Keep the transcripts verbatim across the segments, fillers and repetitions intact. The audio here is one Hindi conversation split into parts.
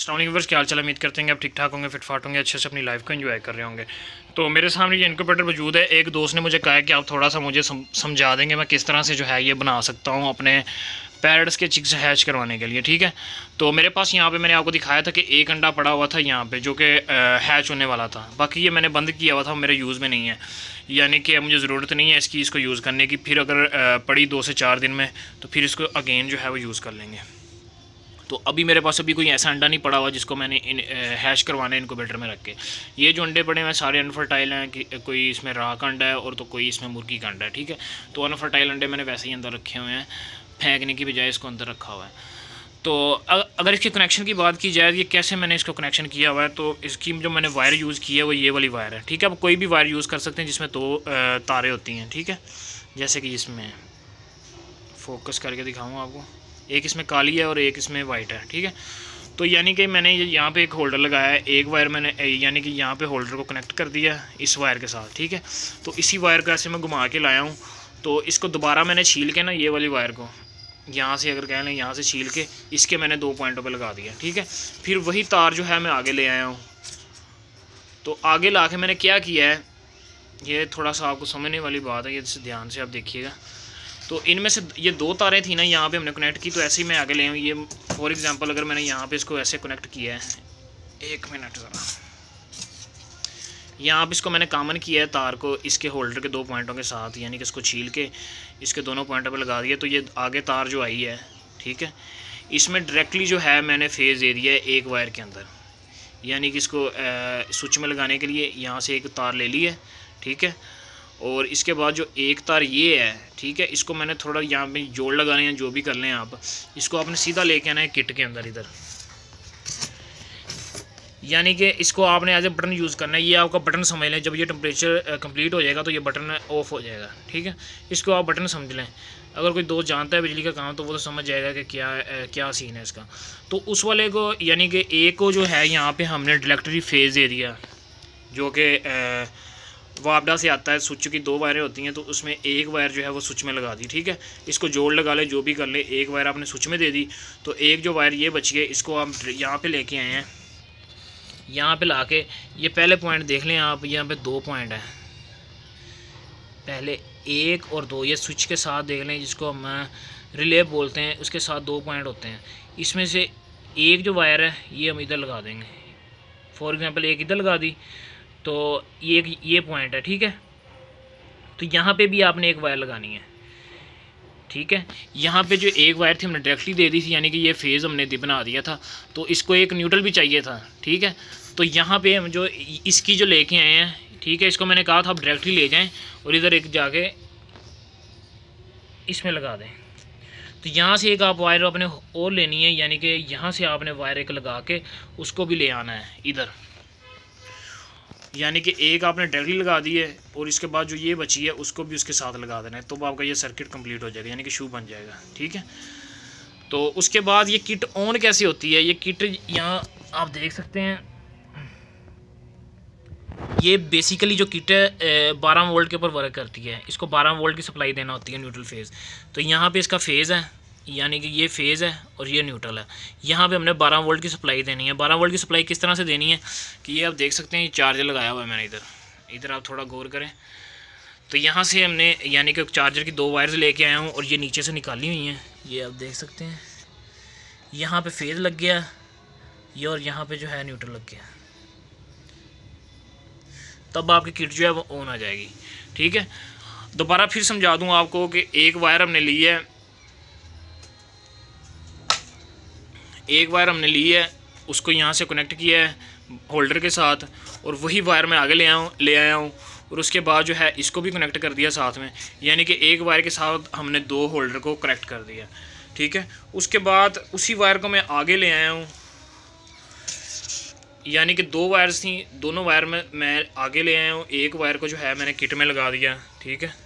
अस्सलाम वालेकुम व्यूअर्स, क्या हाल चाल। उम्मीद करते हैं आप ठीक ठाक होंगे, फिट फाट होंगे, अच्छे से अपनी लाइफ को एंजॉय कर रहे होंगे। तो मेरे सामने ये इनक्यूबेटर मौजूद है। एक दोस्त ने मुझे कहा है कि आप थोड़ा सा मुझे समझा देंगे मैं किस तरह से जो है ये बना सकता हूँ अपने पैरट्स के चिक्स हैच करवाने के लिए। ठीक है, तो मेरे पास यहाँ पे मैंने आपको दिखाया था कि एक अंडा पड़ा हुआ था यहाँ पे जो कि हैच होने वाला था। बाकी ये मैंने बंद किया हुआ था, मेरे यूज़ में नहीं है, यानी कि मुझे ज़रूरत नहीं है इसकी इसको यूज़ करने की। फिर अगर पड़ी दो से चार दिन में तो फिर इसको अगेन जो है वो यूज़ कर लेंगे। तो अभी मेरे पास अभी कोई ऐसा अंडा नहीं पड़ा हुआ जिसको मैंने इन हैश करवाना है इनक्यूबेटर में रख के। ये जो अंडे पड़े हैं सारे अनफर्टाइल हैं, कि कोई इसमें राख अंडा है और तो कोई इसमें मुर्गी का अंडा है। ठीक है, तो अनफर्टाइल अंडे मैंने वैसे ही अंदर रखे हुए हैं, फेंकने की बजाय इसको अंदर रखा हुआ है। तो अगर इसके कनेक्शन की बात की जाए, ये कैसे मैंने इसको कनेक्शन किया हुआ है, तो इसकी जो मैंने वायर यूज़ की है वो ये वाली वायर है। ठीक है, आप कोई भी वायर यूज़ कर सकते हैं जिसमें दो तारे होती हैं। ठीक है, जैसे कि इसमें फोकस करके दिखाऊँ आपको, एक इसमें काली है और एक इसमें वाइट है। ठीक है, तो यानी कि मैंने यहाँ पे एक होल्डर लगाया है, एक वायर मैंने यानी कि यहाँ पे होल्डर को कनेक्ट कर दिया इस वायर के साथ। ठीक है, तो इसी वायर को ऐसे मैं घुमा के लाया हूँ। तो इसको दोबारा मैंने छील के ना, ये वाली वायर को यहाँ से अगर कह लें यहाँ से छील के इसके मैंने दो पॉइंटों पे लगा दिया। ठीक है, फिर वही तार जो है मैं आगे ले आया हूँ। तो आगे ला के मैंने क्या किया है, ये थोड़ा सा आपको समझने वाली बात है, ये ध्यान से आप देखिएगा। तो इनमें से ये दो तारें थी ना, यहाँ पे हमने कनेक्ट की, तो ऐसे ही मैं आगे ले आऊँ। ये फॉर एग्जांपल अगर मैंने यहाँ पे इसको ऐसे कनेक्ट किया है, एक मिनट ज़रा, यहाँ पे इसको मैंने कॉमन किया है तार को इसके होल्डर के दो पॉइंटों के साथ, यानी कि इसको छील के इसके दोनों पॉइंटों पे लगा दिया। तो ये आगे तार जो आई है, ठीक है, इसमें डायरेक्टली जो है मैंने फेज़ दे दिया है एक वायर के अंदर, यानी कि इसको स्विच में लगाने के लिए यहाँ से एक तार ले ली है। ठीक है, और इसके बाद जो एक तार ये है, ठीक है, इसको मैंने थोड़ा यहाँ पे जोड़ लगाने हैं, जो भी कर लें आप, इसको आपने सीधा लेके आना है किट के अंदर इधर, यानी कि इसको आपने एज ए बटन यूज़ करना है। ये आपका बटन समझ लें, जब ये टेम्परेचर कंप्लीट हो जाएगा तो ये बटन ऑफ हो जाएगा। ठीक है, इसको आप बटन समझ लें। अगर कोई दोस्त जानता है बिजली का काम तो वो तो समझ जाएगा कि क्या क्या सीन है इसका। तो उस वाले को यानी कि एक को जो है यहाँ पर हमने डायरेक्टली फेज़ दे दिया, जो कि वापडा से आता है। स्विच की दो वायरें होती हैं, तो उसमें एक वायर जो है वो स्विच में लगा दी। ठीक है, इसको जोड़ लगा ले, जो भी कर ले, एक वायर आपने स्विच में दे दी। तो एक जो वायर ये बची है, इसको हम यहाँ पे लेके आए हैं, यहाँ पे लाके ये पहले पॉइंट देख लें आप, यहाँ पे दो पॉइंट हैं, पहले एक और दो, ये स्विच के साथ देख लें, जिसको हम रिले बोलते हैं, उसके साथ दो पॉइंट होते हैं। इसमें से एक जो वायर है ये हम इधर लगा देंगे, फॉर एग्ज़ाम्पल एक इधर लगा दी, तो ये ये पॉइंट है। ठीक है, तो यहाँ पे भी आपने एक वायर लगानी है। ठीक है, यहाँ पे जो एक वायर थी हमने डायरेक्टली दे दी थी, यानी कि ये फेज़ हमने बना दिया था, तो इसको एक न्यूट्रल भी चाहिए था। ठीक है, तो यहाँ पे हम जो इसकी जो लेके आए हैं, ठीक है, इसको मैंने कहा था आप डायरेक्टली ले जाएं और इधर एक जाके इसमें लगा दें। तो यहाँ से एक आप वायर अपने और लेनी है, यानी कि यहाँ से आपने वायर एक लगा के उसको भी ले आना है इधर, यानी कि एक आपने डायरेक्टली लगा दी है और इसके बाद जो ये बची है उसको भी उसके साथ लगा देना है, तो आपका ये सर्किट कंप्लीट हो जाएगा, यानी कि शू बन जाएगा। ठीक है, तो उसके बाद ये किट ऑन कैसे होती है, ये किट यहाँ आप देख सकते हैं, ये बेसिकली जो किट है बारह वोल्ट के ऊपर वर्क करती है। इसको बारह वोल्ट की सप्लाई देना होती है, न्यूट्रल फेज़। तो यहाँ पे इसका फेज़ है, यानी कि ये फेज़ है और ये न्यूट्रल है। यहाँ पे हमने बारह वोल्ट की सप्लाई देनी है। बारह वोल्ट की सप्लाई किस तरह से देनी है कि ये आप देख सकते हैं, ये चार्जर लगाया हुआ है मैंने इधर, इधर आप थोड़ा गौर करें। तो यहाँ से हमने यानी कि चार्जर की दो वायर्स लेके आया हूँ और ये नीचे से निकाली हुई हैं, ये आप देख सकते हैं। यहाँ पे फेज़ लग गया ये, और यहाँ पे जो है न्यूट्रल लग गया, तब आपकी किट जो है वो ऑन आ जाएगी। ठीक है, दोबारा फिर समझा दूँ आपको कि एक वायर हमने ली है, एक वायर हमने ली है, उसको यहाँ से कनेक्ट किया है होल्डर के साथ, और वही वायर मैं आगे ले आया हूँ ले आया हूँ और उसके बाद जो है इसको भी कनेक्ट कर दिया साथ में, यानी कि एक वायर के साथ हमने दो होल्डर को कनेक्ट कर दिया। ठीक है, उसके बाद उसी वायर को मैं आगे ले आया हूँ, यानी कि दो वायर्स थी, दोनों वायर में मैं आगे ले आया हूँ, एक वायर को जो है मैंने किट में लगा दिया। ठीक है,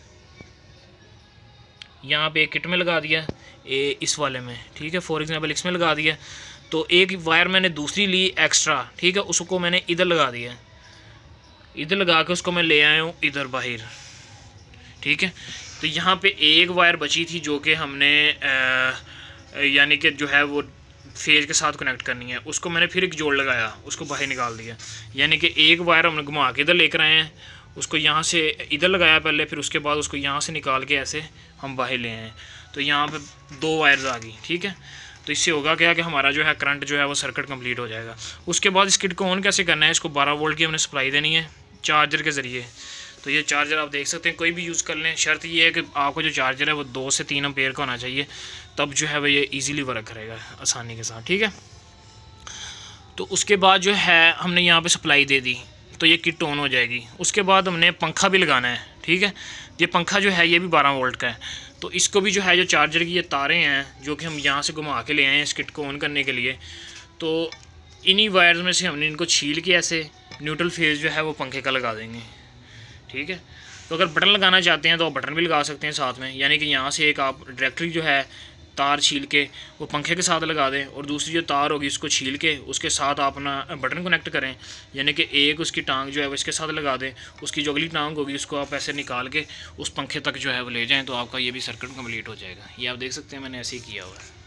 यहाँ पे एक किट में लगा दिया, ए इस वाले में, ठीक है, फॉर एग्जांपल इसमें लगा दिया। तो एक वायर मैंने दूसरी ली एक्स्ट्रा, ठीक है, उसको मैंने इधर लगा दिया, इधर लगा के उसको मैं ले आया हूँ इधर बाहर। ठीक है, तो यहाँ पे एक वायर बची थी जो कि हमने यानी कि जो है वो फेज के साथ कनेक्ट करनी है, उसको मैंने फिर एक जोड़ लगाया, उसको बाहर निकाल दिया। यानी कि एक वायर हमने घुमा के इधर लेकर आए हैं, उसको यहाँ से इधर लगाया पहले, फिर उसके बाद उसको यहाँ से निकाल के ऐसे हम बाहर ले आए। तो यहाँ पे दो वायर्स आ गई, ठीक है। तो इससे होगा क्या कि हमारा जो है करंट जो है वो सर्किट कंप्लीट हो जाएगा। उसके बाद इस किट को ऑन कैसे करना है, इसको बारह वोल्ट की हमने सप्लाई देनी है चार्जर के ज़रिए। तो ये चार्जर आप देख सकते हैं, कोई भी यूज़ कर लें, शर्त ये है कि आपको जो चार्जर है वो दो से तीन एम्पेयर का होना चाहिए, तब जो है वो ये ईजीली वर्क करेगा आसानी के साथ, ठीक है। तो उसके बाद जो है हमने यहाँ पे सप्लाई दे दी, तो ये किट ऑन हो जाएगी। उसके बाद हमने पंखा भी लगाना है, ठीक है। ये पंखा जो है ये भी बारह वोल्ट का है, तो इसको भी जो है जो चार्जर की ये तारें हैं जो कि हम यहाँ से घुमा के ले आए हैं इस किट को ऑन करने के लिए, तो इन्हीं वायर्स में से हमने इनको छील के ऐसे न्यूट्रल फेज जो है वो पंखे का लगा देंगे, ठीक है। तो अगर बटन लगाना चाहते हैं तो आप बटन भी लगा सकते हैं साथ में, यानी कि यहाँ से एक आप डायरेक्टली जो है तार छील के वो पंखे के साथ लगा दें, और दूसरी जो तार होगी उसको छील के उसके साथ आप अपना बटन कनेक्ट करें, यानी कि एक उसकी टांग जो है वो इसके साथ लगा दें, उसकी जो अगली टांग होगी उसको आप ऐसे निकाल के उस पंखे तक जो है वो ले जाएं, तो आपका ये भी सर्किट कंप्लीट हो जाएगा। ये आप देख सकते हैं मैंने ऐसे ही किया हुआ है,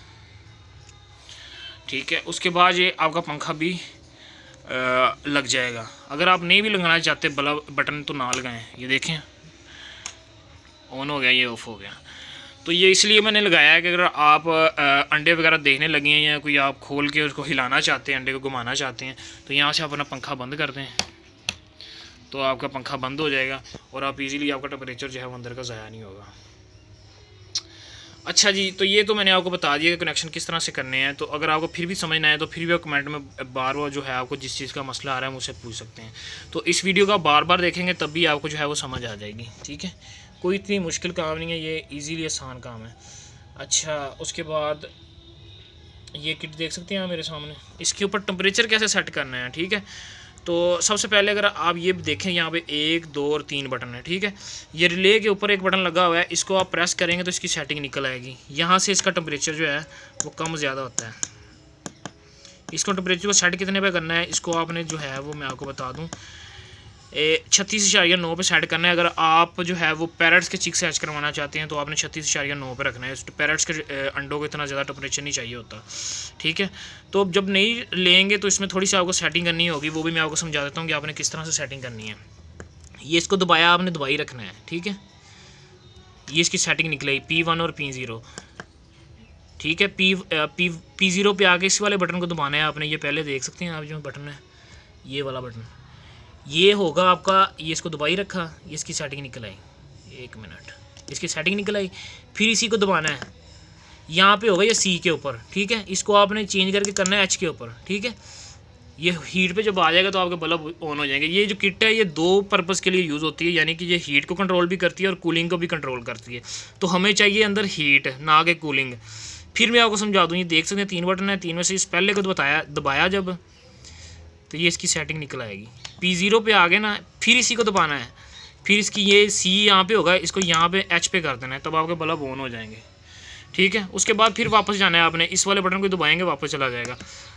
ठीक है। उसके बाद ये आपका पंखा भी आ, लग जाएगा। अगर आप नहीं भी लगाना चाहते बल्ब बटन तो ना लगाएं, ये देखें ऑन हो गया, ये ऑफ हो गया। तो ये इसलिए मैंने लगाया है कि अगर आप अंडे वगैरह देखने लगे हैं या कोई आप खोल के उसको हिलाना चाहते हैं, अंडे को घुमाना चाहते हैं, तो यहाँ से आप अपना पंखा बंद कर दें, तो आपका पंखा बंद हो जाएगा और आप इजीली आपका टेम्परेचर जो है वो अंदर का ज़ाया नहीं होगा। अच्छा जी, तो ये तो मैंने आपको बता दिया कि कनेक्शन किस तरह से करने हैं। तो अगर आपको फिर भी समझना है तो फिर भी आप कमेंट में बार बार जो है आपको जिस चीज़ का मसला आ रहा है मुझसे पूछ सकते हैं। तो इस वीडियो का बार बार देखेंगे तब भी आपको जो है वो समझ आ जाएगी, ठीक है। कोई इतनी मुश्किल काम नहीं है, ये इजीली आसान काम है। अच्छा, उसके बाद ये किट देख सकते हैं आप मेरे सामने, इसके ऊपर टेम्परेचर कैसे सेट करना है, ठीक है। तो सबसे पहले अगर आप ये देखें यहाँ पे एक दो और तीन बटन है, ठीक है। ये रिले के ऊपर एक बटन लगा हुआ है, इसको आप प्रेस करेंगे तो इसकी सेटिंग निकल आएगी। यहाँ से इसका टेम्परेचर जो है वो कम ज़्यादा होता है। इसको टेम्परेचर को सेट कितने पे करना है, इसको आपने जो है वो मैं आपको बता दूँ छत्तीस इशारिया नौ पे सेट करना है। अगर आप जो है वो पैरट्स के चिक से हैच करवाना चाहते हैं तो आपने छत्तीस इशारिया नौ पे रखना है। पैरट्स के अंडों को इतना ज़्यादा टेम्परेचर नहीं चाहिए होता, ठीक है। तो जब नहीं लेंगे तो इसमें थोड़ी सी आपको सेटिंग करनी होगी, वो भी मैं आपको समझा देता हूँ कि आपने किस तरह से सेटिंग करनी है। ये इसको दबाया आपने दबाई रखना है, ठीक है। ये इसकी सेटिंग निकलेगी पी वन और पी ज़ीरो, ठीक है। पी पी पी ज़ीरो पे आके इस वाले बटन को दबाना है आपने। ये पहले देख सकते हैं आप जो बटन है ये वाला बटन, ये होगा आपका, ये इसको दबाई रखा, ये इसकी सेटिंग निकल आई, एक मिनट, इसकी सेटिंग निकल आई। फिर इसी को दबाना है, यहाँ पे होगा ये सी के ऊपर, ठीक है। इसको आपने चेंज करके करना है एच के ऊपर, ठीक है। ये हीट पे जब आ जाएगा तो आपके बल्ब ऑन हो जाएंगे। ये जो किट है ये दो पर्पज़ के लिए यूज़ होती है, यानी कि ये हीट को कंट्रोल भी करती है और कूलिंग को भी कंट्रोल करती है। तो हमें चाहिए अंदर हीट, ना कि कूलिंग। फिर मैं आपको समझा दूँ, ये देख सकते हैं तीन बटन है, तीन में से इस पहले को बताया दबाया जब, तो ये इसकी सेटिंग निकल आएगी। पी ज़ीरो पे आ गए ना, फिर इसी को दबाना है, फिर इसकी ये सी यहाँ पे होगा, इसको यहाँ पे एच पे कर देना है, तब आपके बल्ब ऑन हो जाएंगे, ठीक है। उसके बाद फिर वापस जाना है आपने, इस वाले बटन को दबाएंगे वापस चला जाएगा।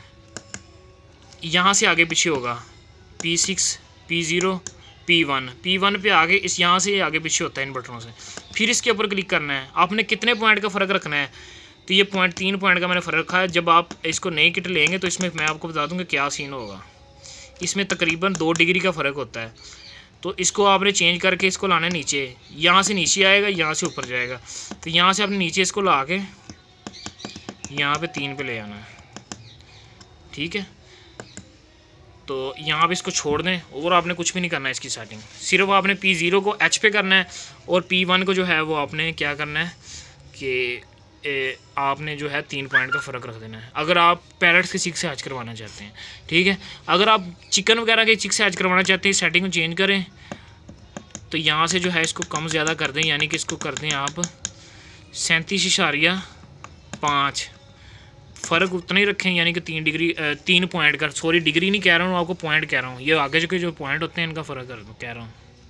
यहाँ से आगे पीछे होगा P six, P zero, P one, P one पे आगे इस यहाँ से आगे पीछे होता है इन बटनों से। फिर इसके ऊपर क्लिक करना है, आपने कितने पॉइंट का फ़र्क रखना है, तो ये पॉइंट तीन पॉइंट का मैंने फ़र्क रखा है। जब आप इसको नई किट लेंगे तो इसमें मैं आपको बता दूँगा क्या सीन होगा। इसमें तकरीबन दो डिग्री का फ़र्क होता है, तो इसको आपने चेंज करके इसको लाना है नीचे, यहाँ से नीचे आएगा, यहाँ से ऊपर जाएगा। तो यहाँ से आपने नीचे इसको ला के यहाँ पे तीन पे ले आना है, ठीक है। तो यहाँ पे इसको छोड़ दें और आपने कुछ भी नहीं करना है इसकी सेटिंग, सिर्फ आपने पी ज़ीरो को एच पे करना है और पी वन को जो है वो आपने क्या करना है कि ए, आपने जो है तीन पॉइंट का फ़र्क रख देना है, अगर आप पैरट्स के चिक से हैच करवाना चाहते हैं, ठीक है। अगर आप चिकन वगैरह के चिक से हैच करवाना चाहते हैं, सेटिंग को चेंज करें, तो यहाँ से जो है इसको कम ज़्यादा कर दें, यानी कि इसको कर दें आप सैंतीस इशारिया पाँच, फ़र्क उतना ही रखें, यानी कि तीन डिग्री तीन पॉइंट का, सॉरी डिग्री नहीं कह रहा हूँ, आपको पॉइंट कह रहा हूँ, ये आगे के जो पॉइंट होते हैं इनका फ़र्क कह रहा हूँ।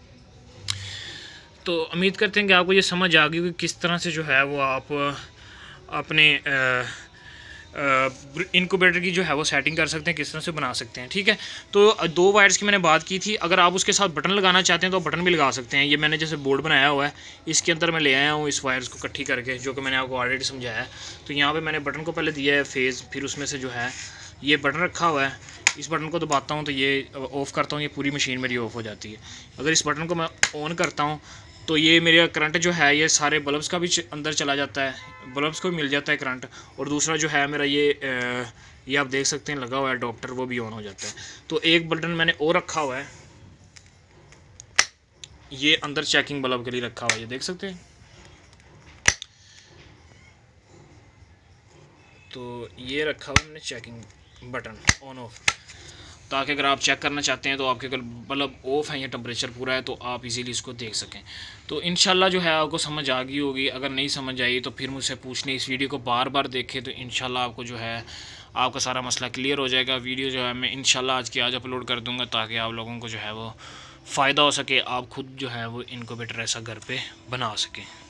तो उम्मीद करते हैं कि आपको ये समझ आ गई कि किस तरह से जो है वो आप अपने इनक्यूबेटर की जो है वो सेटिंग कर सकते हैं, किस तरह से बना सकते हैं। ठीक है, तो दो वायर्स की मैंने बात की थी। अगर आप उसके साथ बटन लगाना चाहते हैं तो बटन भी लगा सकते हैं। ये मैंने जैसे बोर्ड बनाया हुआ है, इसके अंदर मैं ले आया हूँ इस वायर्स को इकट्ठी करके, जो कि मैंने आपको ऑलरेडी समझाया है। तो यहाँ पर मैंने बटन को पहले दिया है फेज़, फिर उसमें से जो है ये बटन रखा हुआ है, इस बटन को दबाता हूँ तो ये ऑफ़ करता हूँ, ये पूरी मशीन मेरी ऑफ़ हो जाती है। अगर इस बटन को मैं ऑन करता हूँ तो ये मेरा करंट जो है ये सारे बल्ब्स का भी अंदर चला जाता है, बल्ब्स को भी मिल जाता है करंट। और दूसरा जो है मेरा ये ये आप देख सकते हैं लगा हुआ है डॉक्टर, वो भी ऑन हो जाता है। तो एक बटन मैंने और रखा हुआ है, ये अंदर चेकिंग बल्ब के लिए रखा हुआ है, ये देख सकते हैं। तो ये रखा हुआ है मैंने चेकिंग बटन ऑन ऑफ, ताकि अगर आप चेक करना चाहते हैं तो आपके अगर बल्ब ऑफ है या टेम्परेचर पूरा है तो आप इजीली इसको देख सकें। तो इंशाल्लाह जो है आपको समझ आ गई होगी। अगर नहीं समझ आई तो फिर मुझसे पूछने, इस वीडियो को बार बार देखें तो इंशाल्लाह आपको जो है आपका सारा मसला क्लियर हो जाएगा। वीडियो जो है मैं इंशाल्लाह आज की आज अपलोड कर दूँगा, ताकि आप लोगों को जो है वो फ़ायदा हो सके, आप खुद जो है वो इनक्यूबेटर ऐसा घर पर बना सकें।